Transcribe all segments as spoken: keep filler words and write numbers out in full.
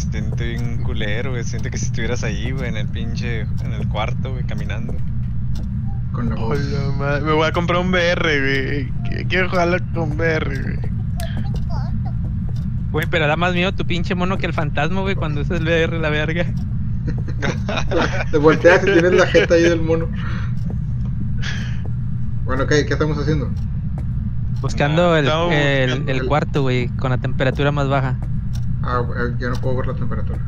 siente bien culero, güey. Siente que si estuvieras ahí, güey, en el pinche, en el cuarto, güey, caminando. Con la voz. Hola, madre. Me voy a comprar un V R, güey. Quiero jugarlo con V R, güey. Güey, pero da más miedo tu pinche mono que el fantasma, güey, cuando es el V R la verga. Te volteas y tienes la jeta ahí del mono. Bueno, ¿qué, ¿qué estamos haciendo? Buscando No, el, estamos el, buscando el el- cuarto, güey, con la temperatura más baja. Ah, eh, ya no puedo ver la temperatura.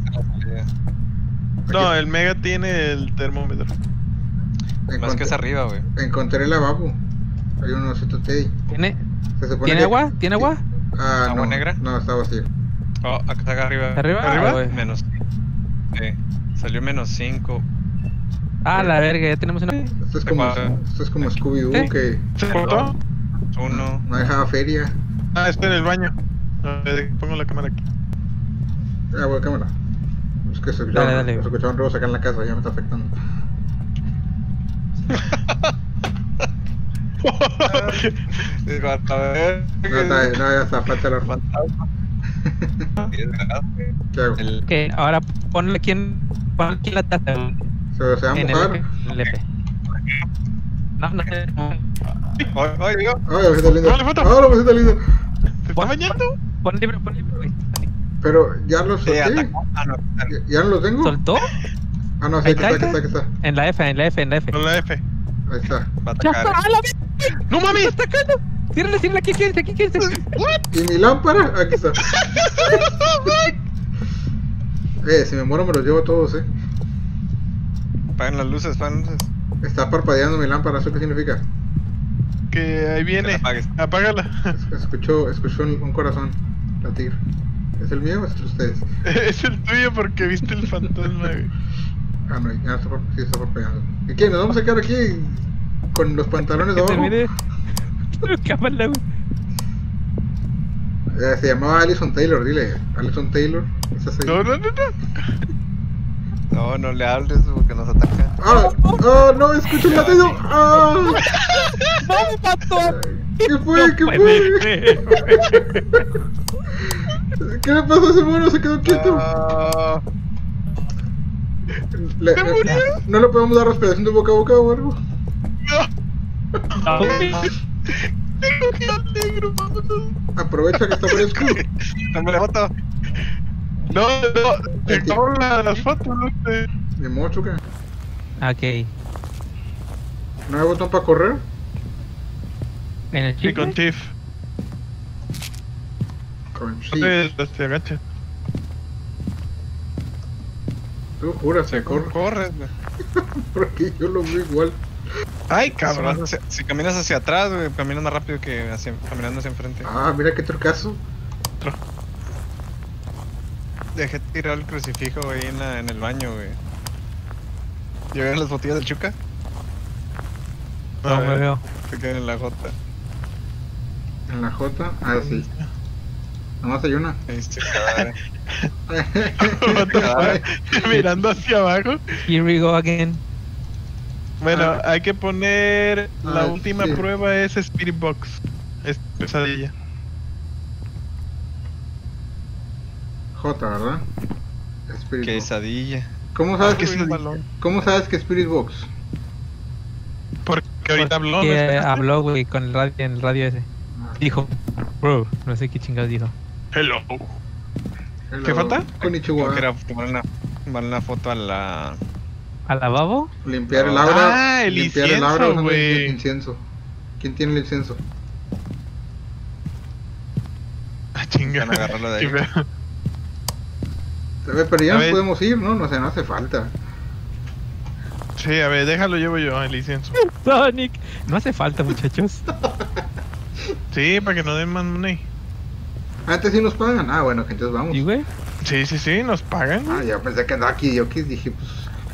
No, Aquí el Mega tiene el termómetro. Más encontré- que es arriba, güey. Encontré el lavabo. Hay uno osito Teddy. ¿Tiene, Se supone ¿tiene que- agua? ¿Tiene agua? Ah, ¿Agua no, negra? No, está vacío. Oh, acá está arriba. ¿Arriba? ¿Arriba? Ah, güey. Menos. Sí. Salió menos cinco. Ah, la verga, ya tenemos una... Esto es como, Agua. esto es como Scooby-Doo ¿Sí? que ¿Se cortó? Uno. no dejaba feria. Ah, está en el baño. A ver, pongo la cámara aquí. Ah, voy a cámara. Es que se escucharon, Dale, dale. se escucharon ruidos acá en la casa, ya me está afectando. Digo, a ver. No, está, no, ya está, falta la Fantasma. ¿Qué hago? El- Ok, ahora ponle aquí en... Ponle aquí en la taza. güey, ¿Se, se va a En el mojar? F. en el F. No, no, no. Oye, oye, digo. ¡Ay, la mesita linda! Tómale foto. ¡Ah, la mesita linda! ¿Se está bañando? Pon el libro, pon el libro, güey. Pero ya lo Sí, solté. atacó. Ah, no. ¿Ya, ya no lo tengo? ¿Soltó? Ah, no, sí, Ahí aquí está, aquí está, está, aquí está. En la F, en la F, en la F. Con la F. Ahí está. Va a ¡Ya atacar. está! ¡A la verga! ¡No mames! ¡Está atacando! ¡Ciérrale, ciérrale! Aquí quédense, aquí quédense. ¿Y mi lámpara? Aquí está. Eh, si me muero me los llevo todos, eh. Apagan las luces, apagan las luces. Está parpadeando mi lámpara, ¿eso qué significa? Que ahí Que la viene. apagues. Apágala. Es- Escuchó, escuchó un un corazón latir. ¿Es el mío o es el de ustedes? Es el tuyo porque viste el fantasma, güey. Ah, no, ya está, par- sí está parpadeando. ¿Y qué? ¿Nos vamos a quedar aquí con los pantalones Que abajo? termine. Cámara, güey. Eh, se llamaba Allison Taylor, dile. Allison Taylor. ¿Estás ahí? No, no, no, no. No, no le hables porque nos ataca. ¡Ah! ¡Ah! ¡No! ¡Escucho un latido! ¡Ah! ¡No me mató! ¿Qué fue? No ¿Qué puede fue? ser. ¿Qué le pasó a ese mono? Se quedó quieto. Ah, Le- ¿Se le- murió? ¿No le podemos dar respiración de boca a boca o algo? No, güey. Tengo que ir al negro, vámonos. Aprovecha que está fresco. dame la foto. No, no, te Aquí. acabo la- las fotos, no sé. Ni modo, choca. Ok. ¿No hay botón para correr? En el Sí, chip. con Tiff. Con sí. Entonces, se agacha. Tú juras que Corre, corre. corre. güey. Porque yo lo veo igual. Ay, Si, cabrón. vas hacia- si caminas hacia atrás, güey, caminas más rápido que hacia, caminando hacia enfrente. Ah, mira qué trucazo. Dejé tirar el crucifijo, güey, en, la- en el baño, güey. ¿Llegaron las botellas del Chuca? No me veo. Se quedan en la jota. En la J. Ah, sí. Nomás hay una. Ahí se quedaron. What the fuck? Mirando hacia abajo. Here we go again. Bueno, Ah. hay que poner. La Ah, última sí. prueba es Spirit Box. Es pesadilla. J, ¿verdad? Spirit Box. Quesadilla. ¿Cómo sabes, Ah, que es es un balón. ¿Cómo sabes que es Spirit Box? Porque ahorita habló. ¿no Que esperaste? habló, güey, con el radio, en el radio ese. Dijo, bro, no sé qué chingados dijo. Hello. Hello. ¿Qué falta? Konnichiwa. Creo que era tomar una, tomar una foto a la... ¿Al lavabo? Limpiar el Ah, aura. el limpiar el incienso, aura usando güey. el incienso. ¿Quién tiene el incienso? Ah, chinga. Van a agarrarlo de ahí. Qué feo. Se ve, pero ya A nos ver. podemos ir, ¿no? No sé, no hace falta. Sí, a ver, déjalo, llevo yo el incienso. Sonic. No hace falta, muchachos. Sí, para que no den más money. Antes sí nos pagan. Ah, bueno, que entonces vamos. ¿Y, güey? Sí, sí, sí, nos pagan. Ah, ya pensé que andaba aquí. Yo que dije, pues.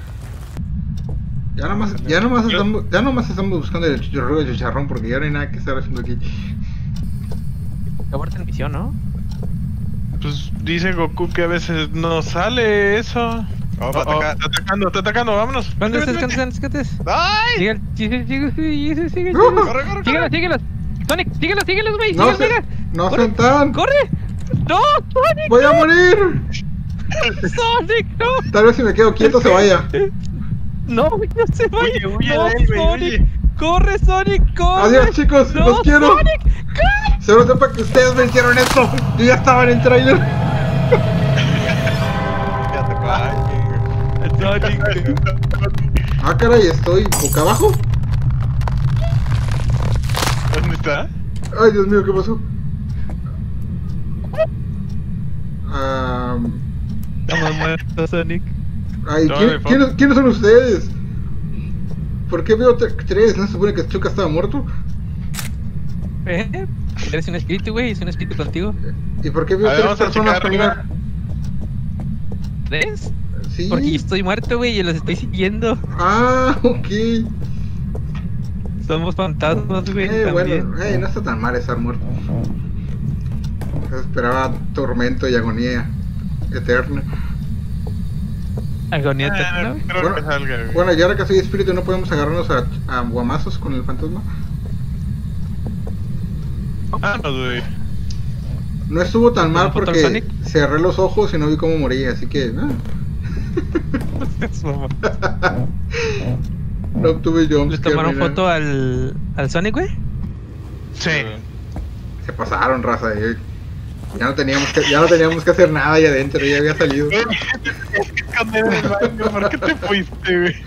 Ya nomás, ya nomás estamos, ya nomás estamos buscando el chicharrón de chicharrón porque ya no hay nada que estar haciendo aquí. Acabó la misión, ¿no? Pues dice Goku que a veces no sale eso. Oh, Oh, va a oh, atacar. está atacando, está atacando, vámonos. ¿Dónde Vete, estás? vete, ¿Dónde estás? ¿Dónde estás? ¡Ay! Sigue, sigue, sigue, sigue, sigue, ¡No! sigue. ¡Corre, corre, Síguelos, corre! síguelos. Sonic, síguelos, síguelos, güey. No Síguelos, se, síguelos. no Corre. se tan. ¡Corre! ¡No, Sonic! Voy a morir. Sonic, no. Tal vez si me quedo quieto se vaya. No, güey, no se vaya. Huye, huye No, de él, güey, Sonic. huye. Corre, Sonic, corre. Adiós, chicos, No, los quiero. Sonic, corre. Solo sepa que ustedes me hicieron esto. Yo ya estaba en el trailer. Ya te cae. Sonic. Ah, caray, estoy boca abajo. ¿Dónde está? Ay, Dios mío, ¿qué pasó? Ah, Estamos muertos, Sonic. ay, No, ¿quién- me fue- ¿quiénes, ¿quiénes son ustedes? ¿Por qué veo tre- tres? ¿No se supone que Chuca estaba muerto? ¿Eh? Eres un espíritu, güey. Es un espíritu contigo. ¿Y por qué veo A ver, tres vamos a personas checar caminar? arriba. ¿Ves? Sí. Porque yo estoy muerto, güey, y los estoy siguiendo. Ah, ok. Somos fantasmas, güey. Eh, también. bueno, eh, no está tan mal estar muerto. Esperaba tormento y agonía eterna. Agonía Ah, eterna, no güey. creo Bueno, que salga, güey. Bueno, y ahora que soy espíritu, ¿no podemos agarrarnos a, a guamazos con el fantasma? Ah, no, güey. No estuvo tan mal ¿Una foto al porque Sonic? cerré los ojos y no vi cómo moría, así que... ah, no obtuve ¿Le jumpscare tomaron ni nada. foto al, al Sonic, güey? Sí. Se pasaron, raza. eh. Ya no teníamos que, ya no teníamos que hacer nada ahí adentro, ya había salido. Güey, tienes que esconder en el baño. ¿Por qué te fuiste, güey?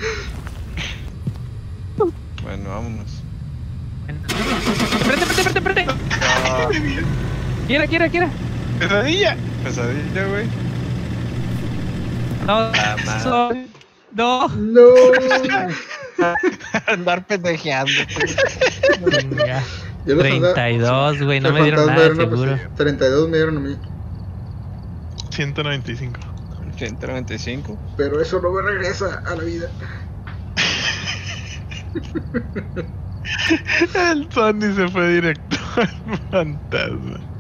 Bueno, vámonos. ¡Prende, prende, prende, prende! Ah, ¡Quiera, quiera, quiera! Pesadilla. pesadilla, güey. No, Ah, madre. Sonic. No. No. Andar pendejeando. Venga. Yo los andaba- treinta y dos, güey, no el me dieron fantasma nada, era una seguro. pesadilla. treinta y dos me dieron a mí. ciento noventa y cinco. ciento noventa y cinco. Pero eso no me regresa a la vida. El Sony se fue directo al fantasma.